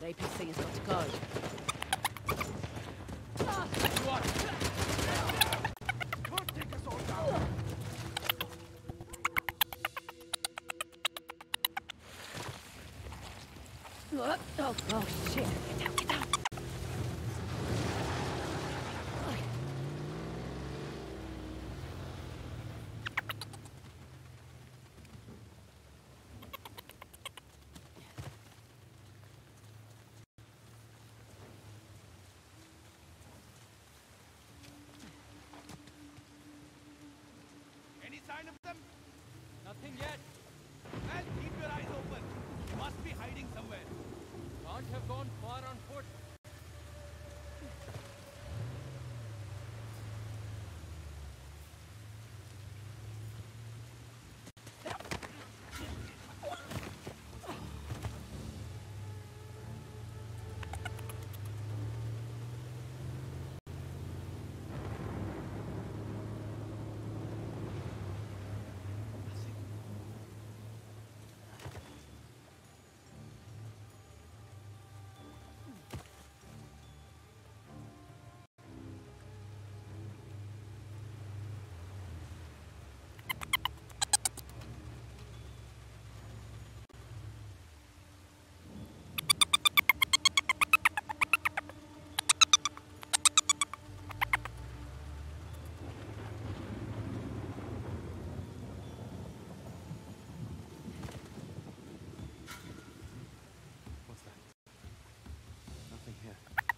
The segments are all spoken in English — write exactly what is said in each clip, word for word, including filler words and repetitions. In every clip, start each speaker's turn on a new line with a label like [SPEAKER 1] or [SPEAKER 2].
[SPEAKER 1] A P C has got to go.
[SPEAKER 2] What? Can't take us all down.
[SPEAKER 1] Oh, oh, oh shit. Get down, get down.
[SPEAKER 2] Any sign of them?
[SPEAKER 3] Nothing yet.
[SPEAKER 2] Well, keep your eyes open. Must be hiding somewhere.
[SPEAKER 3] Can't have gone far on foot.
[SPEAKER 2] What's that? Nothing here.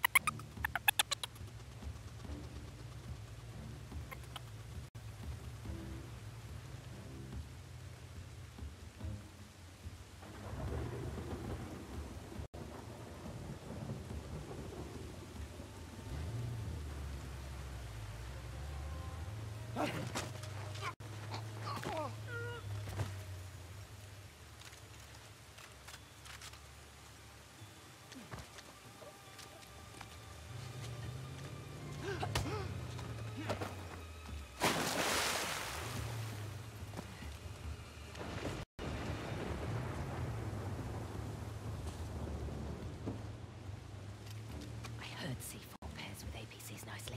[SPEAKER 1] I heard C four pairs with A P Cs nicely.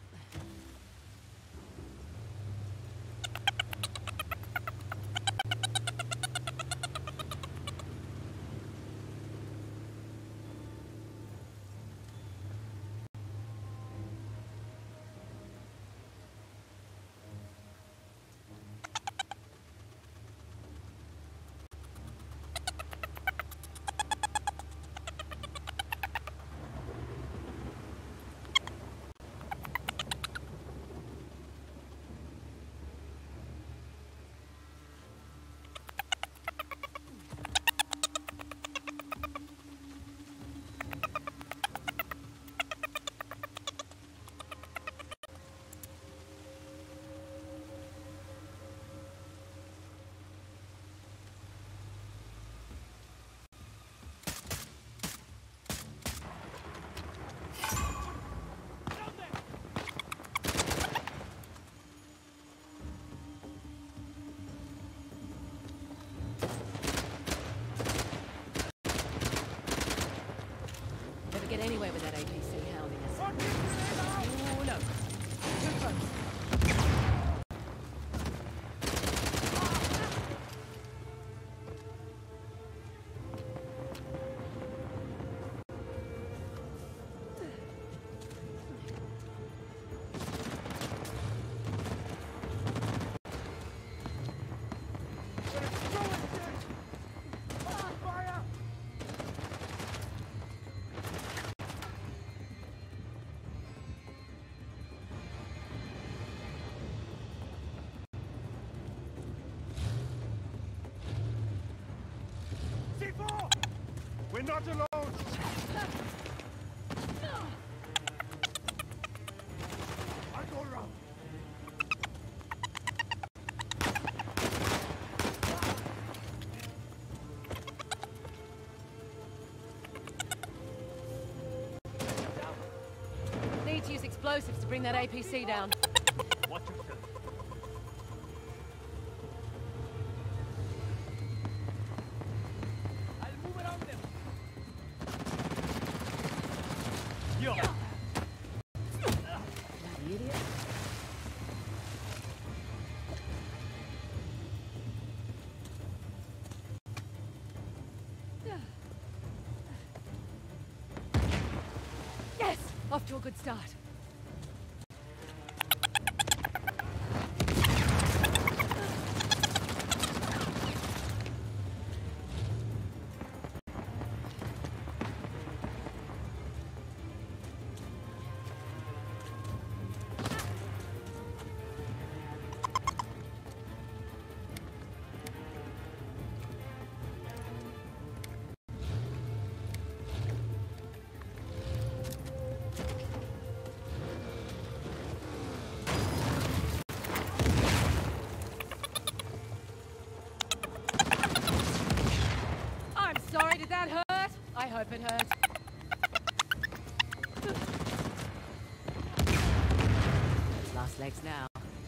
[SPEAKER 1] Never get anywhere with that A P C hounding us. Oh no. Too close.
[SPEAKER 2] C four! We're not alone! I'll go around.
[SPEAKER 1] Need to use explosives to bring that A P C down.
[SPEAKER 2] Watch yourself.
[SPEAKER 3] I'll move around them.
[SPEAKER 1] Off to a good start. Sorry, did that hurt? I hope it hurt. Last legs now.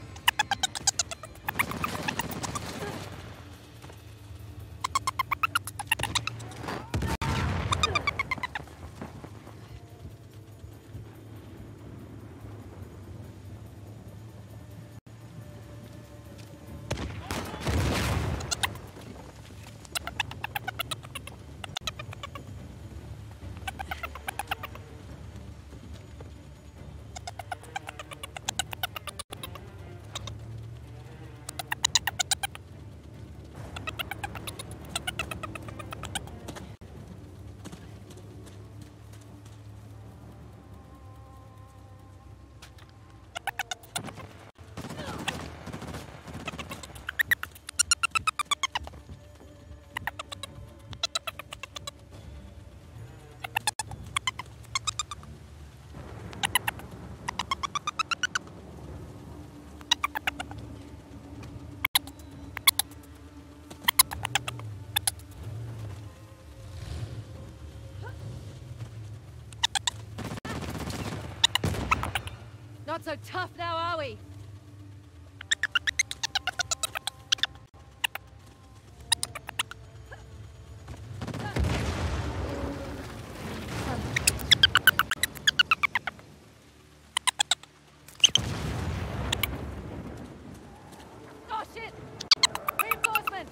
[SPEAKER 1] Not so tough now, are we? Oh shit! Reinforcements!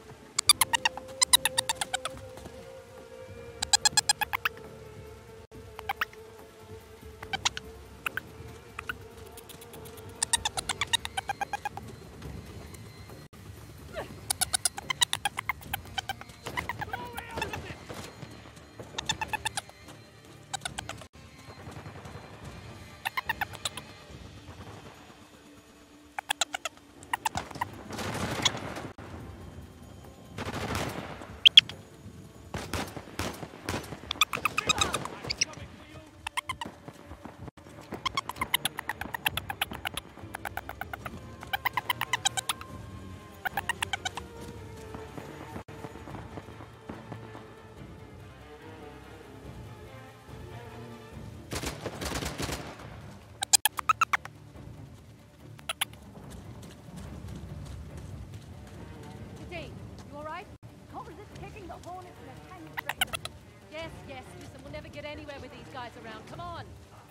[SPEAKER 1] Yes, yes, listen, we'll never get anywhere with these guys around. Come on!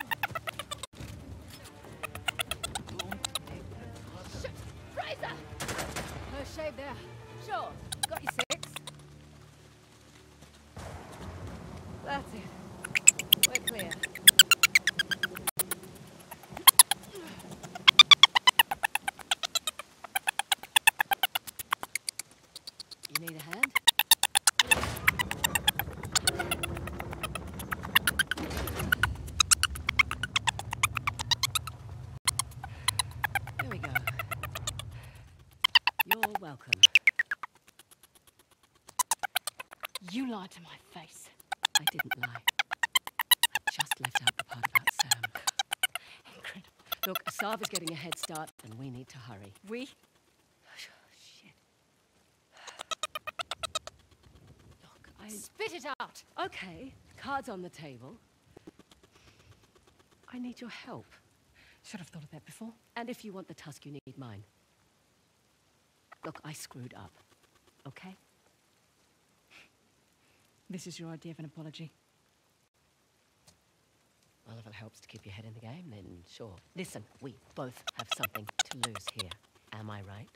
[SPEAKER 1] Shit! Fraser! No shave there. Sure, got your six. That's it. We're clear. You need a hand? Here we go. You're welcome.
[SPEAKER 4] You lied to my face.
[SPEAKER 1] I didn't lie. I just left out the part about Sam.
[SPEAKER 4] Incredible.
[SPEAKER 1] Look, Asav is getting a head start, and we need to hurry.
[SPEAKER 4] We?
[SPEAKER 1] Shit. Look, I...
[SPEAKER 4] Spit it out!
[SPEAKER 1] Okay, cards on the table. I need your help.
[SPEAKER 4] Should have thought of that before.
[SPEAKER 1] And if you want the tusk, you need mine. Look, I screwed up. Okay?
[SPEAKER 4] This is your idea of an apology.
[SPEAKER 1] Well, if it helps to keep your head in the game, then sure. Listen, we both have something to lose here. Am I right?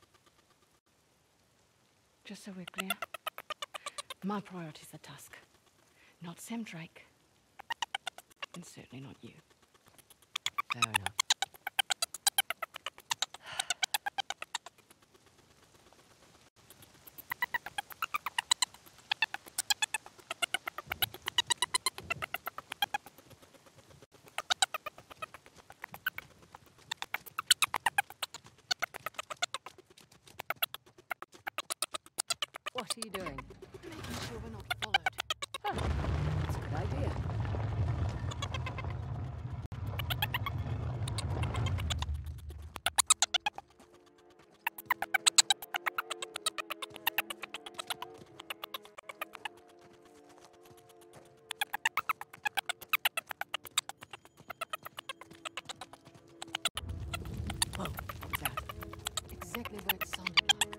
[SPEAKER 4] Just so we're clear, my priority's the Tusk, not Sam Drake. And certainly not you.
[SPEAKER 1] Fair enough. What are you doing?
[SPEAKER 4] Making sure we're not followed.
[SPEAKER 1] Huh. That's a good idea. Whoa, what was that?
[SPEAKER 4] Exactly what it sounded like.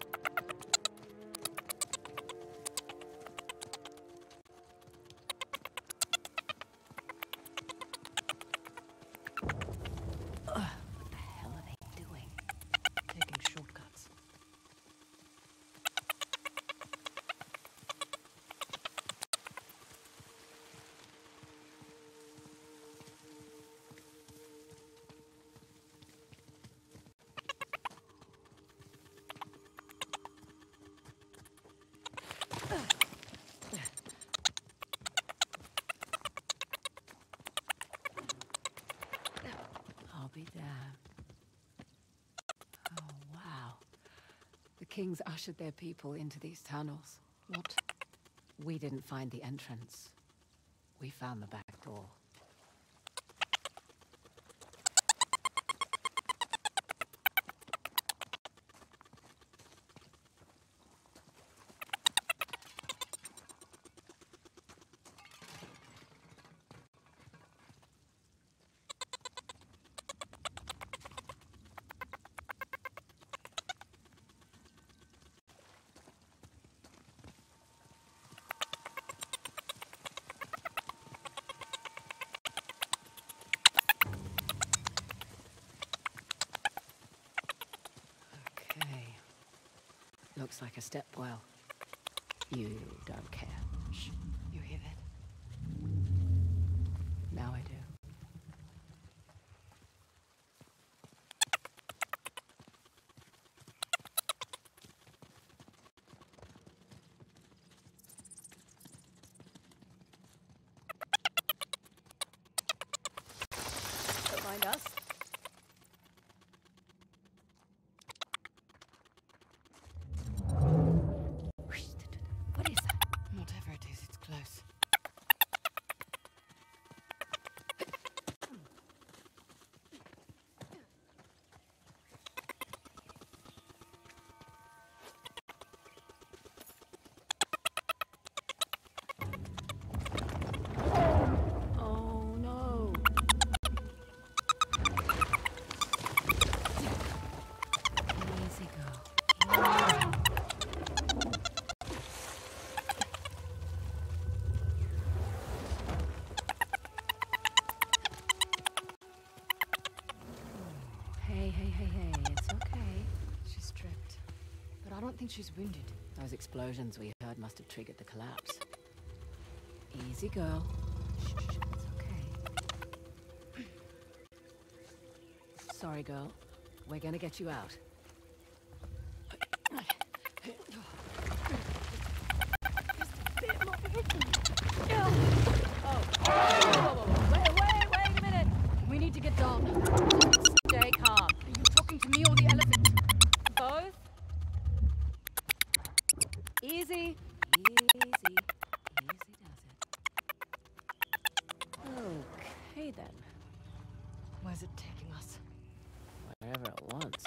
[SPEAKER 1] What the hell are they doing?
[SPEAKER 4] Taking shortcuts.
[SPEAKER 1] I'll be damned. Oh, wow. The kings ushered their people into these tunnels.
[SPEAKER 4] What?
[SPEAKER 1] We didn't find the entrance. We found the back door. Okay. Looks like a step well. You don't care.
[SPEAKER 4] Shh. You hear that?
[SPEAKER 1] Now I do. Don't mind us. What is that?
[SPEAKER 4] Whatever it is, it's close.
[SPEAKER 1] Oh no. Easy girl. Hey, hey, hey, hey, it's okay.
[SPEAKER 4] She's stripped. But I don't think she's wounded.
[SPEAKER 1] Those explosions we heard must have triggered the collapse. Easy girl. Shh, shh, shh, it's okay. Sorry, girl. We're gonna get you out.
[SPEAKER 4] Wait, wait, wait a minute! We need to get down.
[SPEAKER 1] Stay calm.
[SPEAKER 4] Are you talking to me or the elephant?
[SPEAKER 1] Both. Easy. Easy. Easy does it. Okay then.
[SPEAKER 4] Where's it taking us?
[SPEAKER 1] Wherever it wants.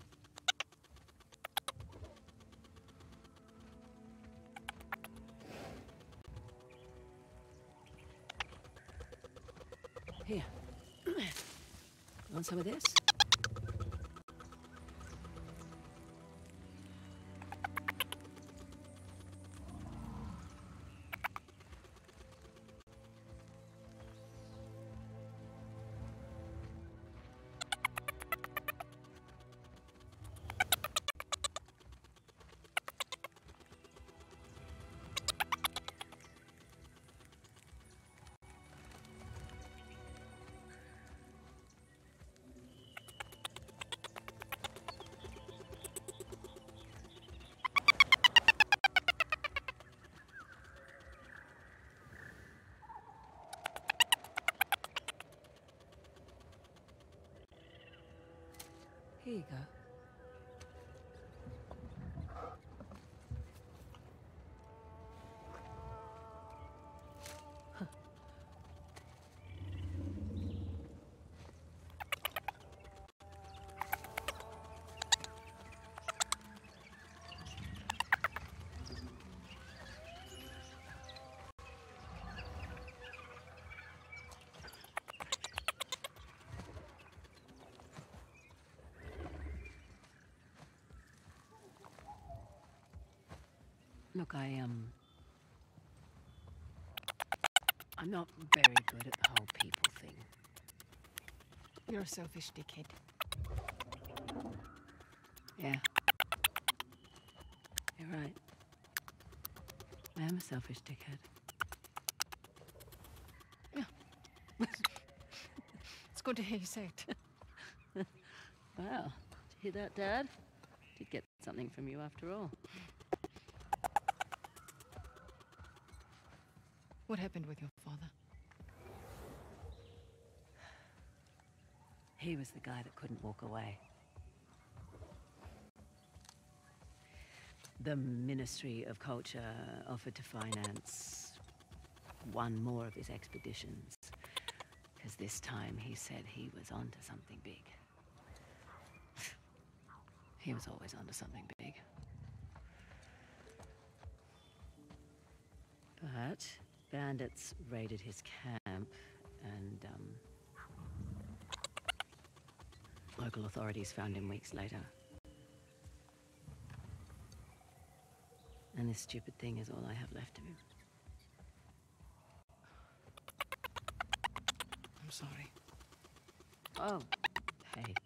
[SPEAKER 1] Here. Want some of this? you go. Look, I, um... I'm not very good at the whole people thing.
[SPEAKER 5] You're a selfish dickhead.
[SPEAKER 1] Yeah. You're right. I am a selfish dickhead.
[SPEAKER 5] Yeah. It's good to hear you say it.
[SPEAKER 1] Wow. Did you hear that, Dad? Did get something from you after all.
[SPEAKER 5] What happened with your father?
[SPEAKER 1] He was the guy that couldn't walk away. The Ministry of Culture offered to finance one more of his expeditions. Because this time he said he was onto something big. He was always onto something big. But bandits raided his camp and, um... local authorities found him weeks later. And this stupid thing is all I have left of him.
[SPEAKER 5] I'm sorry.
[SPEAKER 1] Oh, hey.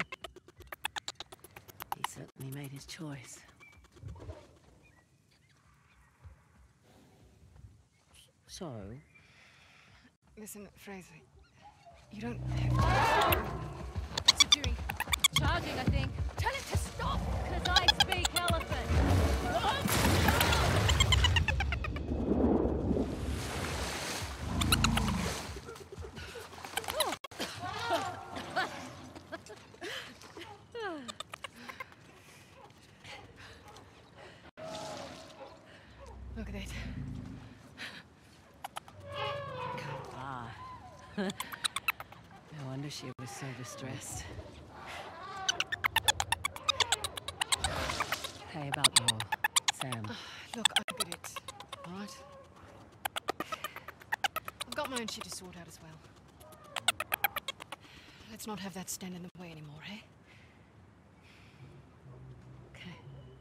[SPEAKER 1] He certainly made his choice. So?
[SPEAKER 5] Listen, Fraser, you don't have to... What's he doing?
[SPEAKER 4] Charging, I think.
[SPEAKER 5] Tell him to stop!
[SPEAKER 4] Because I speak elephant.
[SPEAKER 5] Look at that.
[SPEAKER 1] Ah. No wonder she was so distressed. Hey, about your Sam.
[SPEAKER 5] Look, I get it, right? I've got my own shit to sort out as well. Let's not have that stand in the way anymore, eh?
[SPEAKER 1] Okay.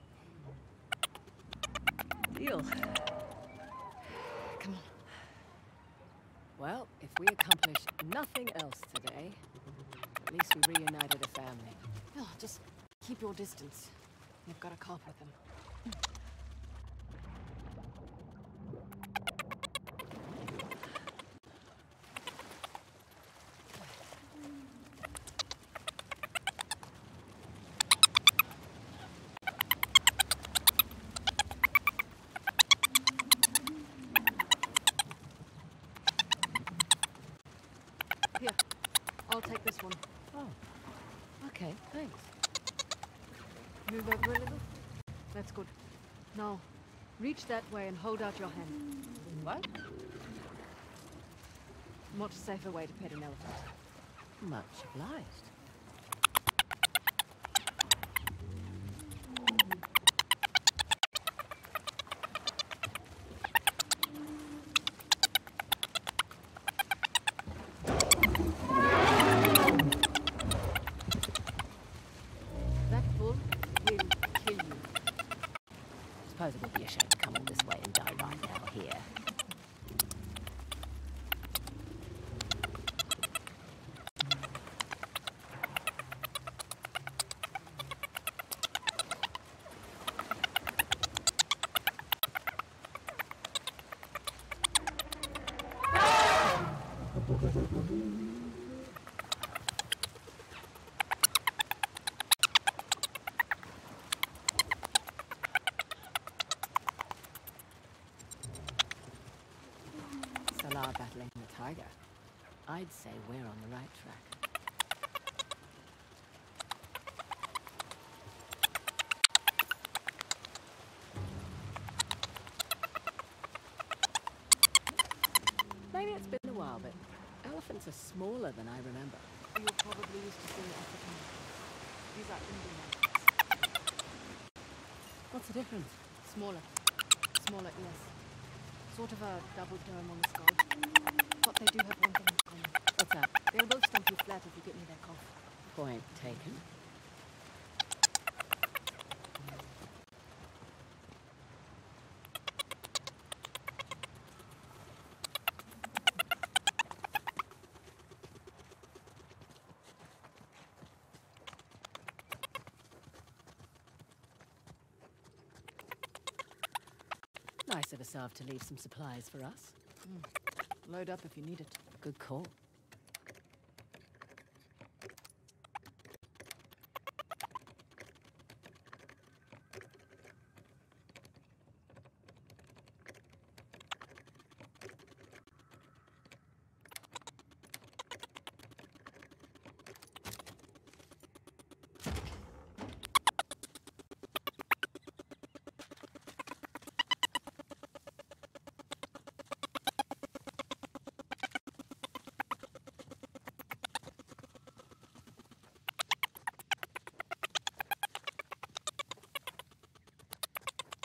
[SPEAKER 1] Deal.
[SPEAKER 5] Come on.
[SPEAKER 1] Well, if we accomplish nothing else today, at least we reunited a family.
[SPEAKER 5] No, just keep your distance. You've got to cope with them. Here, I'll take this one.
[SPEAKER 1] Oh. Okay, thanks.
[SPEAKER 5] Move over a little. That's good. Now, reach that way and hold out your hand.
[SPEAKER 1] What?
[SPEAKER 5] Much safer way to pet an elephant.
[SPEAKER 1] Much obliged.
[SPEAKER 5] That bull will kill you.
[SPEAKER 1] Suppose it would be a shame to come all this way and die right now here. Salah battling the tiger. I'd say we're on the right track. elephants are smaller than I remember.
[SPEAKER 5] You're probably used to seeing African elephants. These are Indian elephants.
[SPEAKER 1] What's the difference?
[SPEAKER 5] Smaller. Smaller, yes. Sort of a double dome on the skull. But they do have one thing in common.
[SPEAKER 1] What's that?
[SPEAKER 5] They'll both stump you flat if you get near their cough.
[SPEAKER 1] Point taken. Nice of Asav to leave some supplies for us.
[SPEAKER 5] Mm. Load up if you need it.
[SPEAKER 1] Good call.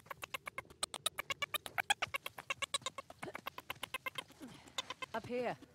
[SPEAKER 1] Up here.